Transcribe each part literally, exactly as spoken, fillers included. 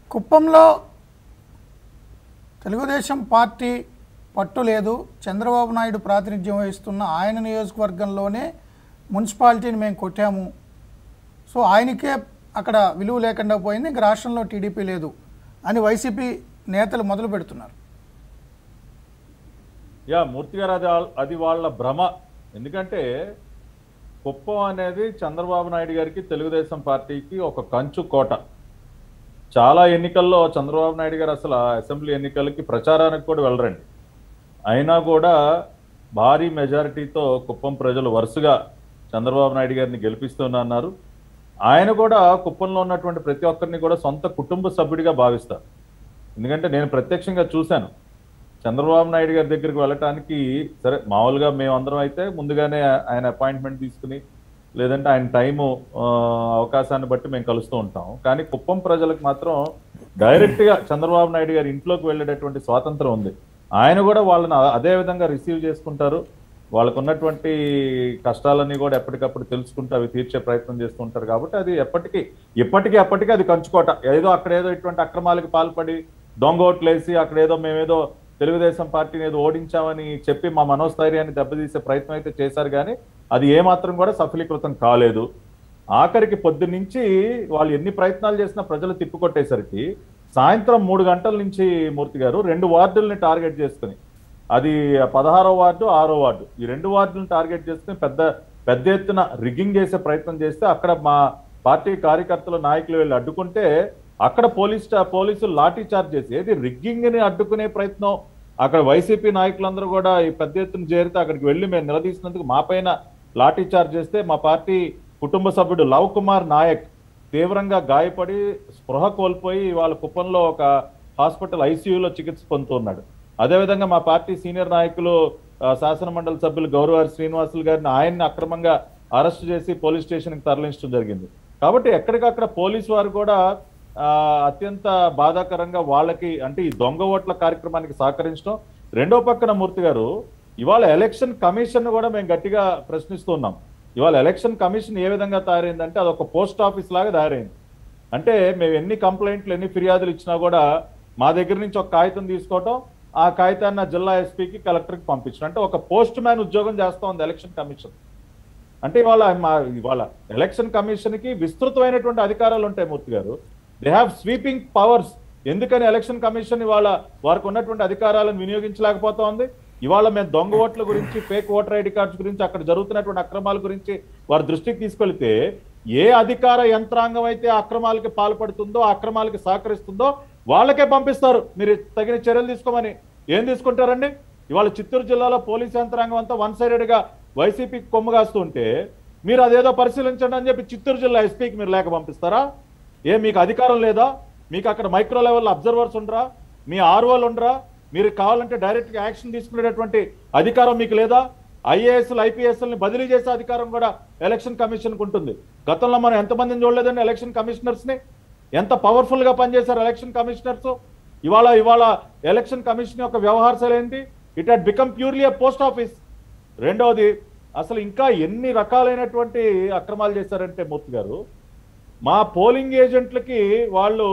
కుప్పంలో తెలుగుదేశం పార్టీ పట్టు లేదు. చంద్రబాబు నాయుడు ప్రాతినిధ్యం వహిస్తున్న ఆయన నియోజకవర్గంలోనే మున్సిపాలిటీని మేము కొట్టాము. సో ఆయనకే అక్కడ విలువ లేకుండా పోయింది, ఇంక రాష్ట్రంలో టీడీపీ లేదు అని వైసీపీ నేతలు మొదలు పెడుతున్నారు. యా మూర్తి గారు, అది అది వాళ్ళ భ్రమ. ఎందుకంటే కుప్పం అనేది చంద్రబాబు నాయుడు గారికి తెలుగుదేశం పార్టీకి ఒక కంచు కోట. చాలా ఎన్నికల్లో చంద్రబాబు నాయుడు గారు అసలు అసెంబ్లీ ఎన్నికలకి ప్రచారానికి కూడా వెళ్ళరండి. అయినా కూడా భారీ మెజారిటీతో కుప్పం ప్రజలు వరుసగా చంద్రబాబు నాయుడు గారిని గెలిపిస్తున్నారు. ఆయన కూడా కుప్పంలో ఉన్నటువంటి ప్రతి ఒక్కరిని కూడా సొంత కుటుంబ సభ్యుడిగా భావిస్తారు. ఎందుకంటే నేను ప్రత్యక్షంగా చూశాను. చంద్రబాబు నాయుడు గారి దగ్గరికి వెళ్ళటానికి సరే మామూలుగా మేమందరం అయితే ముందుగానే ఆయన అపాయింట్మెంట్ తీసుకుని లేదంటే ఆయన టైము అవకాశాన్ని బట్టి మేము కలుస్తూ ఉంటాం. కానీ కుప్పం ప్రజలకు మాత్రం డైరెక్ట్గా చంద్రబాబు నాయుడు గారి ఇంట్లోకి వెళ్ళేటటువంటి స్వాతంత్రం ఉంది. ఆయన కూడా వాళ్ళని అదే విధంగా రిసీవ్ చేసుకుంటారు. వాళ్ళకు ఉన్నటువంటి కష్టాలన్నీ కూడా ఎప్పటికప్పుడు తెలుసుకుంటూ అవి తీర్చే ప్రయత్నం చేస్తూ ఉంటారు. కాబట్టి అది ఎప్పటికీ ఇప్పటికీ అప్పటికీ అది కంచుకోట. ఏదో అక్కడేదో ఇటువంటి అక్రమాలకు పాల్పడి దొంగ ఓట్లేసి అక్కడేదో మేమేదో తెలుగుదేశం పార్టీని ఏదో ఓడించామని చెప్పి మా మనోస్థైర్యాన్ని దెబ్బతీసే ప్రయత్నం అయితే చేశారు. కానీ అది ఏమాత్రం కూడా సఫలీకృతం కాలేదు. ఆఖరికి పొద్దున్నుంచి వాళ్ళు ఎన్ని ప్రయత్నాలు చేసినా ప్రజలు తిప్పికొట్టేసరికి సాయంత్రం మూడు గంటల నుంచి మూర్తి గారు రెండు వార్డుల్ని టార్గెట్ చేసుకుని, అది పదహారో వార్డు ఆరో వార్డు, ఈ రెండు వార్డులను టార్గెట్ చేసుకుని పెద్ద పెద్ద ఎత్తున రిగ్గింగ్ చేసే ప్రయత్నం చేస్తే అక్కడ మా పార్టీ కార్యకర్తలు నాయకులు వెళ్ళి అడ్డుకుంటే అక్కడ పోలీస్ పోలీసులు లాఠీ చార్జ్ చేసి ఏది రిగ్గింగ్ ని అడ్డుకునే ప్రయత్నం. అక్కడ వైసీపీ నాయకులందరూ కూడా ఈ పెద్ద ఎత్తున చేరితే అక్కడికి వెళ్ళి మేము నిలదీసినందుకు మా పైన లాఠీ చార్జ్ చేస్తే మా పార్టీ కుటుంబ సభ్యుడు లవ్ కుమార్ నాయక్ తీవ్రంగా గాయపడి స్పృహ కోల్పోయి వాళ్ళ కుప్పంలో ఒక హాస్పిటల్ ఐసీయూలో చికిత్స పొందుతున్నాడు. అదేవిధంగా మా పార్టీ సీనియర్ నాయకులు శాసన మండలి సభ్యులు గౌరవారి శ్రీనివాసులు గారిని ఆయన్ని అక్రమంగా అరెస్ట్ చేసి పోలీస్ స్టేషన్కి తరలించడం జరిగింది. కాబట్టి ఎక్కడికక్కడ పోలీసు వారు కూడా అత్యంత బాధాకరంగా వాళ్ళకి అంటే ఈ దొంగ ఓట్ల కార్యక్రమానికి సహకరించడం. రెండో పక్కన మూర్తి గారు, ఇవాళ ఎలక్షన్ కమిషన్ కూడా మేము గట్టిగా ప్రశ్నిస్తున్నాం. ఇవాళ ఎలక్షన్ కమిషన్ ఏ విధంగా తయారైందంటే అదొక పోస్ట్ ఆఫీస్ లాగా తయారైంది. అంటే మేము ఎన్ని కంప్లైంట్లు ఎన్ని ఫిర్యాదులు ఇచ్చినా కూడా మా దగ్గర నుంచి ఒక కాగితం తీసుకోవటం, ఆ కాగితాన్ని జిల్లా ఎస్పీకి కలెక్టర్కి పంపించడం, అంటే ఒక పోస్ట్ మ్యాన్ ఉద్యోగం చేస్తా ఉంది ఎలక్షన్ కమిషన్. అంటే ఇవాళ మా ఇవాళ ఎలక్షన్ కమిషన్కి విస్తృతమైనటువంటి అధికారాలు ఉంటాయి మూర్తి గారు. They have sweeping powers. ఎందుకని ఎలక్షన్ కమిషన్ ఇవాళ వారికి ఉన్నటువంటి అధికారాలను వినియోగించలేకపోతా ఉంది? ఇవాళ మేము దొంగ ఓట్ల గురించి, ఫేక్ ఓటర్ ఐడి కార్డ్స్ గురించి, అక్కడ జరుగుతున్నటువంటి అక్రమాల గురించి వారి దృష్టికి తీసుకెళ్తే ఏ అధికార యంత్రాంగం అయితే అక్రమాలకి పాల్పడుతుందో అక్రమాలకి సహకరిస్తుందో వాళ్ళకే పంపిస్తారు మీరు తగిన చర్యలు తీసుకోమని. ఏం తీసుకుంటారండి? ఇవాళ చిత్తూరు జిల్లాలో పోలీస్ యంత్రాంగం అంతా వన్ సైడెడ్గా వైసీపీకి కొమ్ము కాస్తుంటే మీరు అదేదో పరిశీలించండి అని చెప్పి చిత్తూరు జిల్లా ఎస్పీకి మీరు లేఖ పంపిస్తారా? ఏ మీకు అధికారం లేదా? మీకు అక్కడ మైక్రో లెవెల్లో అబ్జర్వర్స్ ఉండరా? మీ ఆర్ఓలు ఉండరా? మీరు కావాలంటే డైరెక్ట్గా యాక్షన్ తీసుకునేటటువంటి అధికారం మీకు లేదా? ఐఏఎస్లు ఐపీఎస్ఎల్ని బదిలీ చేసే అధికారం కూడా ఎలక్షన్ కమిషన్కి ఉంటుంది. గతంలో మనం ఎంతమందిని చూడలేదండి ఎలక్షన్ కమిషనర్స్ని? ఎంత పవర్ఫుల్గా పనిచేశారు ఎలక్షన్ కమిషనర్స్. ఇవాళ ఇవాళ ఎలక్షన్ కమిషన్ యొక్క వ్యవహార శైలి ఏంటి? It had become purely a post office. రెండవది, అసలు ఇంకా ఎన్ని రకాలైనటువంటి అక్రమాలు చేశారంటే మూర్తి గారు, మా పోలింగ్ ఏజెంట్లకి వాళ్ళు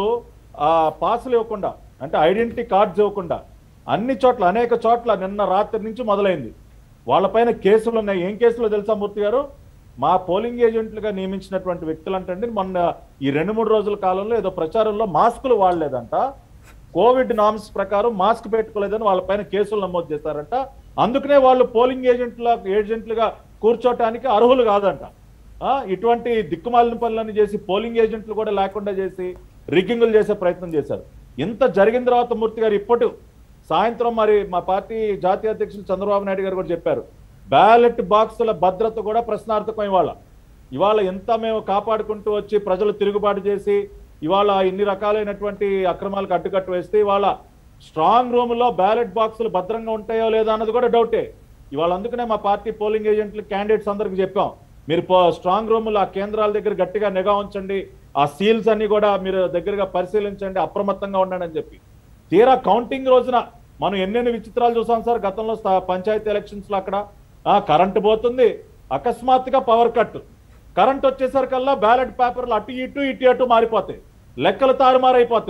పాసులు ఇవ్వకుండా, అంటే ఐడెంటిటీ కార్డ్స్ ఇవ్వకుండా అన్ని చోట్ల అనేక చోట్ల నిన్న రాత్రి నుంచి మొదలైంది. వాళ్ళపైన కేసులు ఉన్నాయి. ఏం కేసులో తెలుసా మూర్తి గారు? మా పోలింగ్ ఏజెంట్లుగా నియమించినటువంటి వ్యక్తులు అంటే మొన్న ఈ రెండు మూడు రోజుల కాలంలో ఏదో ప్రచారంలో మాస్కులు వాడలేదంట, కోవిడ్ నామ్స్ ప్రకారం మాస్క్ పెట్టుకోలేదని వాళ్ళపైన కేసులు నమోదు చేశారంట. అందుకనే వాళ్ళు పోలింగ్ ఏజెంట్ల ఏజెంట్లుగా కూర్చోటానికి అర్హులు కాదంట. ఇటువంటి దిక్కుమాలిన పనులను చేసి పోలింగ్ ఏజెంట్లు కూడా లేకుండా చేసి రిగ్గింగులు చేసే ప్రయత్నం చేశారు. ఇంత జరిగిన తర్వాత మూర్తి గారు ఇప్పటి సాయంత్రం మరి మా పార్టీ జాతీయ అధ్యక్షులు చంద్రబాబు నాయుడు గారు కూడా చెప్పారు, బ్యాలెట్ బాక్సుల భద్రత కూడా ప్రశ్నార్థకం. ఇవాళ ఇవాళ ఎంత మేము కాపాడుకుంటూ వచ్చి ప్రజలు తిరుగుబాటు చేసి ఇవాళ ఇన్ని రకాలైనటువంటి అక్రమాలకు అడ్డుకట్టు వేస్తే ఇవాళ స్ట్రాంగ్ రూమ్లో బ్యాలెట్ బాక్సులు భద్రంగా ఉంటాయో లేదో అన్నది కూడా డౌటే. ఇవాళ అందుకనే మా పార్టీ పోలింగ్ ఏజెంట్లు క్యాండిడేట్స్ అందరికి చెప్పాం, మీరు స్ట్రాంగ్ రూములు ఆ కేంద్రాల దగ్గర గట్టిగా నిఘా ఉంచండి, ఆ సీల్స్ అన్ని కూడా మీరు దగ్గరగా పరిశీలించండి, అప్రమత్తంగా ఉండండి అని చెప్పి. తీరా కౌంటింగ్ రోజున మనం ఎన్నెన్ని విచిత్రాలు చూసాం సార్ గతంలో పంచాయతీ ఎలక్షన్స్లో. అక్కడ కరెంటు పోతుంది, అకస్మాత్తుగా పవర్ కట్, కరెంట్ వచ్చేసరికల్లా బ్యాలెట్ పేపర్లు అటు ఇటు ఇటు అటు మారిపోతాయి, లెక్కలు తారుమారైపోతాయి.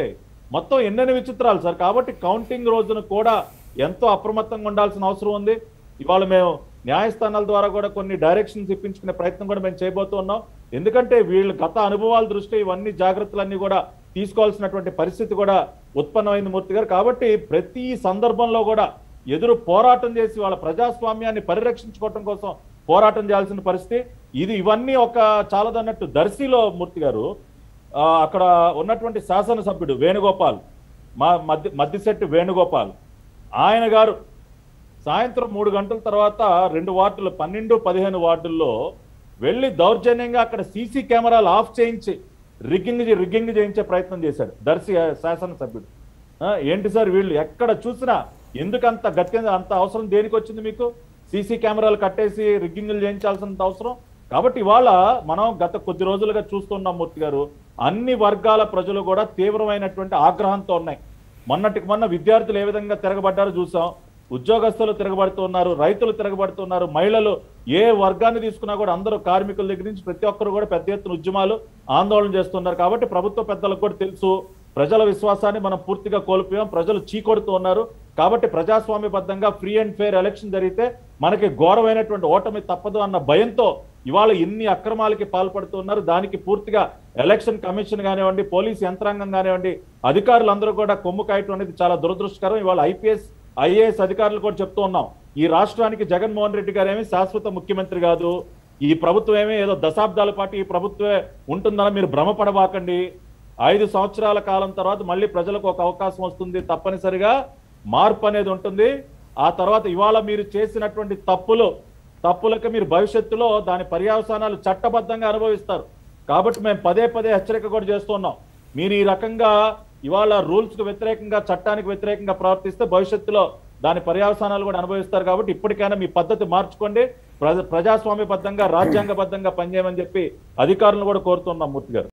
మొత్తం ఎన్నెన్ని విచిత్రాలు సార్. కాబట్టి కౌంటింగ్ రోజున కూడా ఎంతో అప్రమత్తంగా ఉండాల్సిన అవసరం ఉంది. ఇవాళ మేము న్యాయస్థానాల ద్వారా కూడా కొన్ని డైరెక్షన్స్ ఇప్పించుకునే ప్రయత్నం కూడా మేము చేయబోతున్నాం. ఎందుకంటే వీళ్ళు గత అనుభవాల దృష్ట్యా ఇవన్నీ జాగ్రత్తలన్నీ కూడా తీసుకోవాల్సినటువంటి పరిస్థితి కూడా ఉత్పన్నమైంది మూర్తి గారు. కాబట్టి ప్రతి సందర్భంలో కూడా ఎదురు పోరాటం చేసి వాళ్ళ ప్రజాస్వామ్యాన్ని పరిరక్షించుకోవటం కోసం పోరాటం చేయాల్సిన పరిస్థితి ఇది. ఇవన్నీ ఒక చాలదన్నట్టు దర్శిలో మూర్తి గారు అక్కడ ఉన్నటువంటి శాసనసభ్యుడు వేణుగోపాల్, మా మధ్య మధ్యశెట్టి వేణుగోపాల్ ఆయన గారు సాయంత్రం మూడు గంటల తర్వాత రెండు వార్డులు పన్నెండు పదిహేను వార్డుల్లో వెళ్ళి దౌర్జన్యంగా అక్కడ సీసీ కెమెరాలు ఆఫ్ చేయించి రిగ్గింగ్ రిగ్గింగ్ చేయించే ప్రయత్నం చేశాడు దర్శి శాసనసభ్యుడు. ఏంటి సార్ వీళ్ళు ఎక్కడ చూసినా ఎందుకంత గత్య అంత అవసరం దేనికి వచ్చింది మీకు? సీసీ కెమెరాలు కట్టేసి రిగ్గింగ్లు చేయించాల్సినంత అవసరం. కాబట్టి ఇవాళ మనం గత కొద్ది రోజులుగా చూస్తున్నాం మూర్తి గారు, అన్ని వర్గాల ప్రజలు కూడా తీవ్రమైనటువంటి ఆగ్రహంతో ఉన్నాయి. మొన్నటికి మొన్న విద్యార్థులు ఏ విధంగా తిరగబడ్డారో చూసాం, ఉద్యోగస్తులు తిరగబడుతున్నారు, రైతులు తిరగబడుతున్నారు, మహిళలు ఏ వర్గాన్ని తీసుకున్నా కూడా అందరూ కార్మికుల దగ్గర నుంచి ప్రతి ఒక్కరు కూడా పెద్ద ఎత్తున ఉద్యమాలు ఆందోళన చేస్తున్నారు. కాబట్టి ప్రభుత్వ పెద్దలకు కూడా తెలుసు ప్రజల విశ్వాసాన్ని మనం పూర్తిగా కోల్పోయాం, ప్రజలు చీకొడుతూ ఉన్నారు. కాబట్టి ప్రజాస్వామ్యబద్ధంగా ఫ్రీ అండ్ ఫెయిర్ ఎలక్షన్ జరిగితే మనకి ఘోరమైనటువంటి ఓటమి తప్పదు అన్న భయంతో ఇవాళ ఇన్ని అక్రమాలకి పాల్పడుతున్నారు. దానికి పూర్తిగా ఎలక్షన్ కమిషన్ కానివ్వండి, పోలీస్ యంత్రాంగం కానివ్వండి, అధికారులందరూ కూడా కొమ్ము కాయటం అనేది చాలా దురదృష్టకరం. ఇవాళ ఐపీఎస్ ఐఏఎస్ అధికారులు కూడా చెప్తూ ఉన్నాం, ఈ రాష్ట్రానికి జగన్మోహన్ రెడ్డి గారు ఏమీ శాశ్వత ముఖ్యమంత్రి కాదు, ఈ ప్రభుత్వం ఏమీ ఏదో దశాబ్దాల పాటు ఈ ప్రభుత్వమే ఉంటుందని మీరు భ్రమపడబాకండి. ఐదు సంవత్సరాల కాలం తర్వాత మళ్ళీ ప్రజలకు ఒక అవకాశం వస్తుంది, తప్పనిసరిగా మార్పు అనేది ఉంటుంది. ఆ తర్వాత ఇవాళ మీరు చేసినటువంటి తప్పులు తప్పులకు మీరు భవిష్యత్తులో దాని పర్యవసానాలు చట్టబద్ధంగా అనుభవిస్తారు. కాబట్టి మేము పదే పదే హెచ్చరిక కూడా చేస్తున్నాం, మీరు ఈ రకంగా ఇవాళ రూల్స్కు వ్యతిరేకంగా చట్టానికి వ్యతిరేకంగా ప్రవర్తిస్తే భవిష్యత్తులో దాని పర్యవసానాలు కూడా అనుభవిస్తారు. కాబట్టి ఇప్పటికైనా మీ పద్ధతి మార్చుకోండి, ప్రజాస్వామ్యబద్ధంగా రాజ్యాంగబద్ధంగా పనిచేయమని చెప్పి అధికారులను కూడా కోరుతున్నాం మూర్తి గారు.